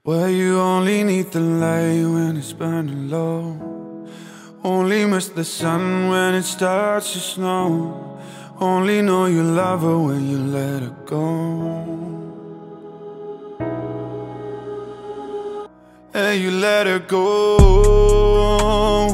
Where you only need the light when it's burning low, only miss the sun when it starts to snow, only know you love her when you let her go. Yeah, you let her go.